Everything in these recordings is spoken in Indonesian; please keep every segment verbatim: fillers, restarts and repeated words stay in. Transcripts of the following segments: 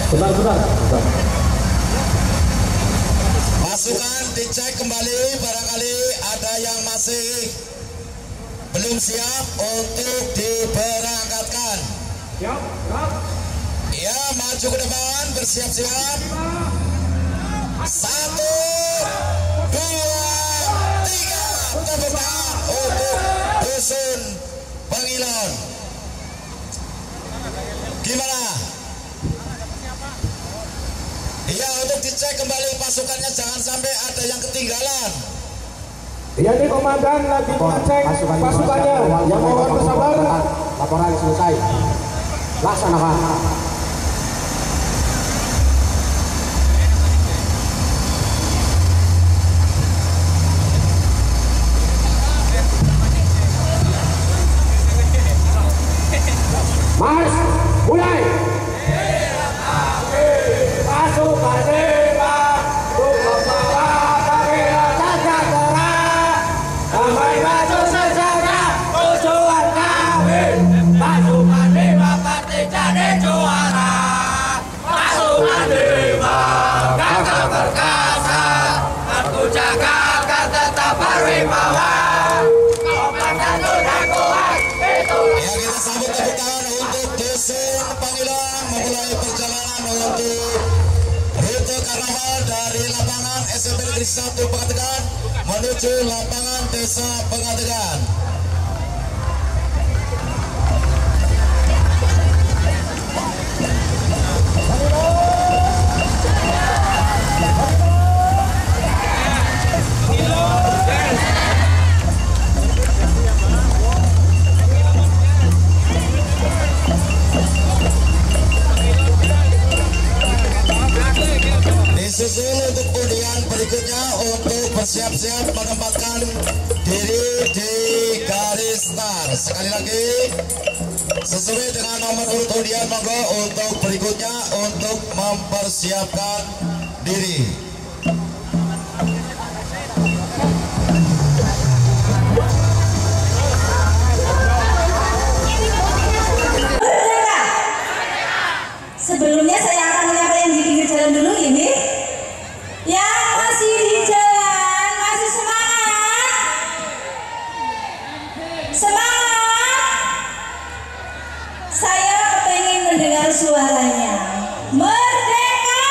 Bentar, bentar, bentar. Pasukan dicek kembali, barangkali ada yang masih belum siap untuk diberangkatkan. Siap, siap. Ya, maju ke depan, bersiap-siap. Satu, dua, tiga, tepuk tangan untuk Dusun Pengilon. Gimana? Iya, untuk dicek kembali pasukannya, jangan sampai ada yang ketinggalan. Iya, ini komandan lagi mengecek pasukannya. Yang mohon bersabar. Laporan selesai. Laksanakan. Mars, mulai. Pasukan dewa, untuk membawa Pangeran Sejahtera, damai maju sejahtera, tujuan kami. Pasukan dewa pasti jadi juara. Pasukan dewa, kakak perkasa, aku jaga akan tetap berwibawa. Komandan sudah kuat, itu. Ya, kita sambut tepuk tangan untuk Dusun Pengilon memulai perjalanan untuk rute karnaval dari lapangan S M P Negeri satu Pengategan menuju lapangan Desa Pengategan. Disusul untuk undian berikutnya untuk bersiap-siap menempatkan diri di garis start. Sekali lagi, sesuai dengan nomor urut undian, monggo untuk berikutnya untuk mempersiapkan diri. Sebelumnya saya akan menyapa yang di pinggir jalan dulu ini. Yang masih di jalan, masih semangat. Semangat. Saya pengen mendengar suaranya. Merdeka.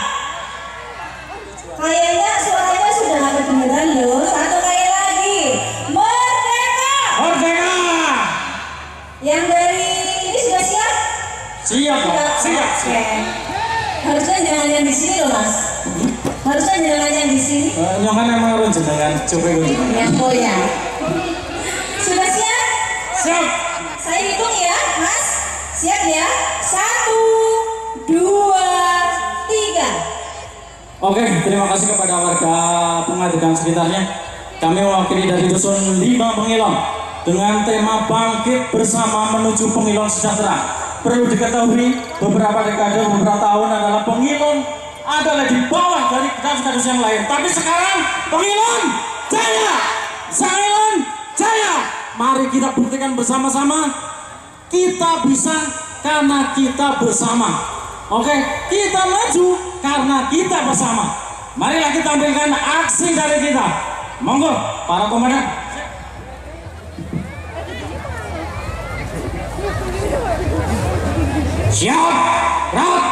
Kayaknya suaranya sudah ada kedengeran loh. Satu kali lagi. Merdeka. Merdeka. Yang dari ini sudah siap? Siap, Pak. Siap, siap. Harusnya jangan yang di sini loh, Mas. Harusnya jangan yang di sini. Uh, Nyokan emang harus jenengan coba gue. Yang goyang. Sudah siap? Siap. Saya hitung ya, Mas. Siap ya? Satu, dua, tiga. Oke, terima kasih kepada warga Pengategan sekitarnya. Kami mewakili dari Dusun lima Pengilon dengan tema bangkit bersama menuju Pengilon sejahtera. Perlu diketahui, beberapa dekade, beberapa tahun adalah Pengilon adalah di bawah dari kasus-kasus yang lain. Tapi sekarang Pengilon jaya, Pengilon jaya. Mari kita buktikan bersama-sama, kita bisa karena kita bersama. Oke, kita maju karena kita bersama. Marilah kita tampilkan aksi dari kita. Monggo, para komandan. Siap, rat.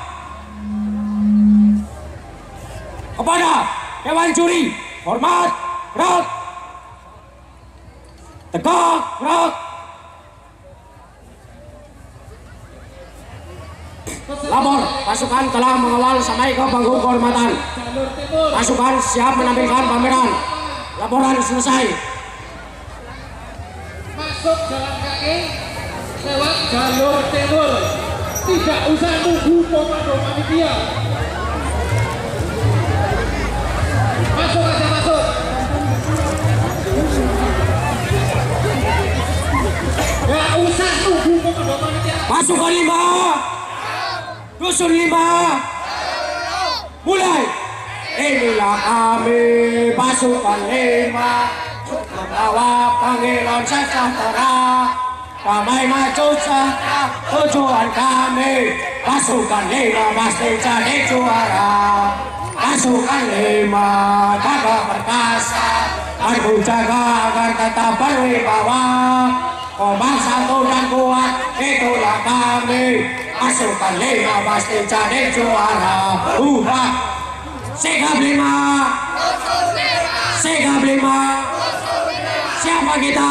Kepada Dewan Juri, hormat, rat. Tegak, rat. Lapor, pasukan telah mengawal sampai ke panggung kehormatan. Pasukan siap menampilkan pameran. Laporan selesai. Masuk jalan kaki lewat jalur timur. Tidak usah nunggu komando panitia. Masuk aja, masuk. Gak usah nunggu komando panitia. Pasukan lima, Dusun lima, mulai. Inilah kami pasukan lima, membawa Pengilon sejahtera. Damai maju sejahtera, tujuan kami. pasukan lima pasti jadi juara. Pasukan lima gagah perkasa, aku jaga agar tetap berwibawa. Komang satu dan kuat, itulah kami. Pasukan lima pasti jadi juara. Ubah Sigap lima, Sigap lima. Siapa kita?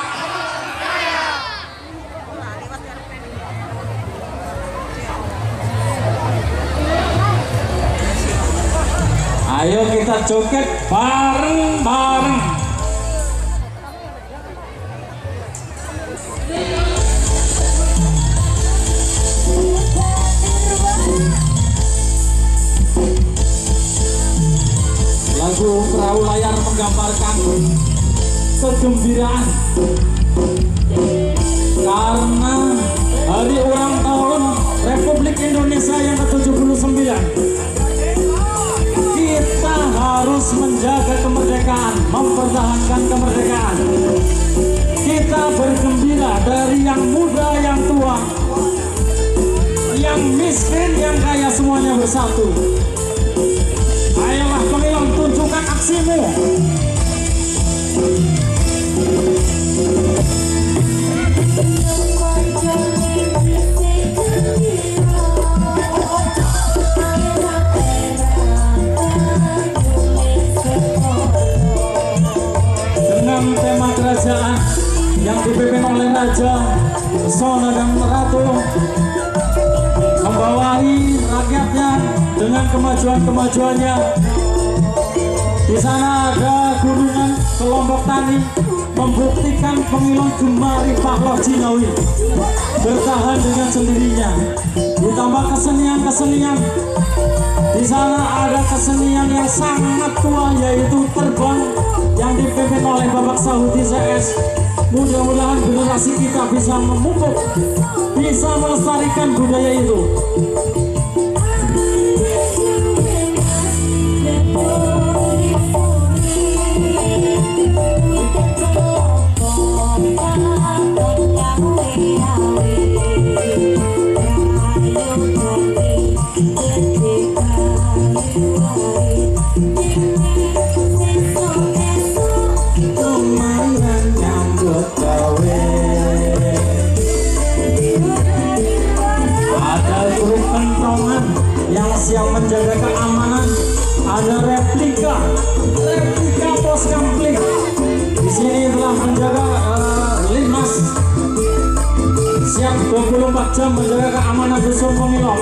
Ayo kita joget bareng-bareng. Lagu Perahu Layar menggambarkan kegembiraan karena hari ulang tahun Republik Indonesia yang ke tujuh puluh sembilan. Kita harus menjaga kemerdekaan, mempertahankan kemerdekaan. Kita bergembira dari yang muda, yang tua, yang miskin, yang kaya, semuanya bersatu. Ayolah Pengilong, tunjukkan aksimu. Dengan tema kerajaan yang dipimpin oleh Raja Pesona dan Ratu, membawahi rakyatnya dengan kemajuan-kemajuannya. Di sana ada gunungan kelompok tani, membuktikan Pengilong Jumari Pakloh Jinawi bertahan dengan sendirinya. Ditambah kesenian-kesenian, di sana ada kesenian yang sangat tua, yaitu terbang yang dipimpin oleh Bapak Sahuti C S. Mudah-mudahan generasi kita bisa memupuk, bisa melestarikan budaya itu. Yang siap menjaga keamanan, ada replika, replika pos konflik. Di sini telah menjaga uh, Linmas, siap dua puluh empat jam menjaga keamanan dusun Pengilong.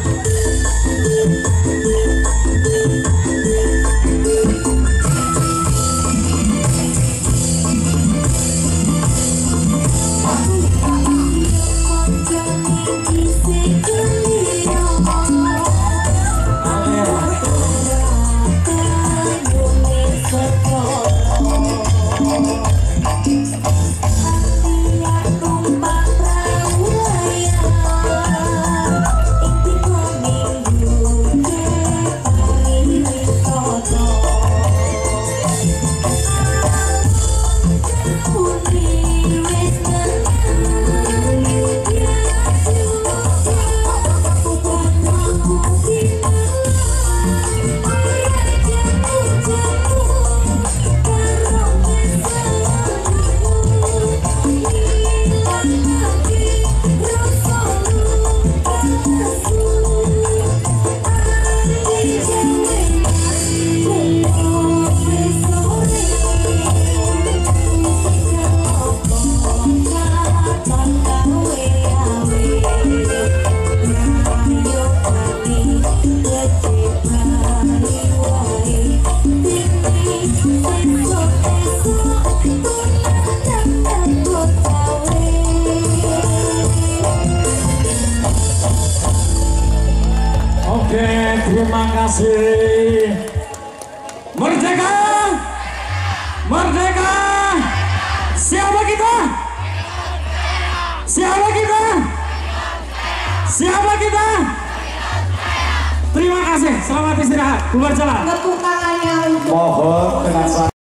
Oke, terima kasih. Merdeka! Merdeka! Siapa kita? Siapa kita? Siapa kita? Terima kasih. Selamat istirahat. Bubar jalan. Tepuk tangannya untuk Mohon dengan